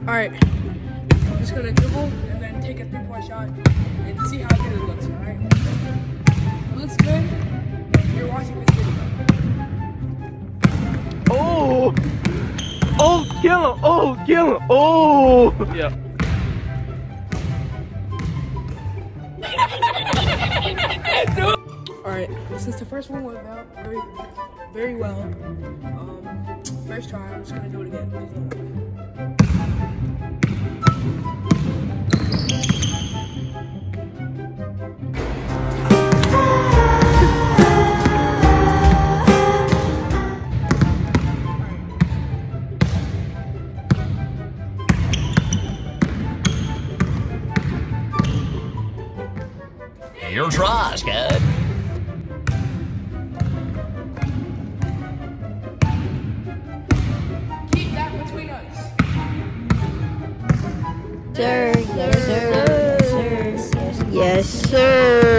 Alright, I'm just gonna dribble and then take a 3-point shot and see how good it looks, alright? If it looks good, you're watching this video. Oh! Oh, kill him! Oh, kill him! Oh! Yeah. Alright, since the first one went out very well, first try, I'm just gonna do it again. Your try, Scud. Keep that between us. Sir, yes, sir, yes, sir, yes, sir.